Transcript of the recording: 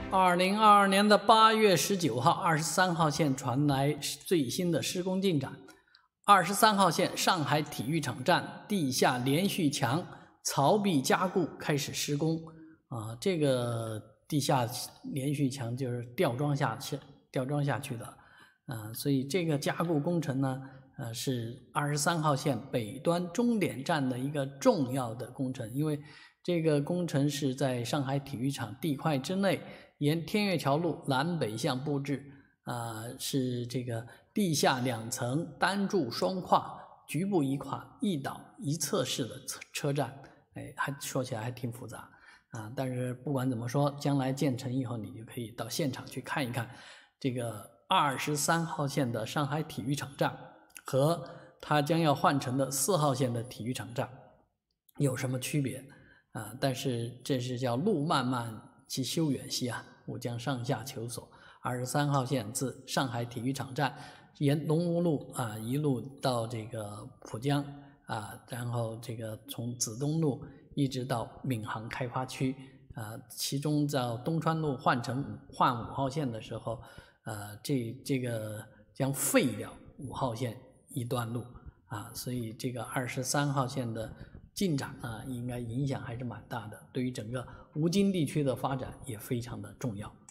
2022年8月19号、23号线传来最新的施工进展。23号线上海体育场站地下连续墙槽壁加固开始施工。这个地下连续墙就是吊装下去的。所以这个加固工程呢，是23号线北端终点站的一个重要的工程，因为这个工程是在上海体育场地块之内，沿天悦桥路南北向布置，是这个地下2层单柱双跨，局部一跨一倒一侧式的车站，还说起来还挺复杂但是不管怎么说，将来建成以后，你就可以到现场去看一看这个23号线的上海体育场站和它将要换成的4号线的体育场站有什么区别但是这是叫路漫漫其修远兮吾将上下求索。23号线自上海体育场站沿龙吴路一路到这个浦江然后这个从子东路一直到闵行开发区其中在东川路换5号线的时候这个将废掉5号线一段路所以这个23号线的进展应该影响还是蛮大的，对于整个吴京地区的发展也非常的重要。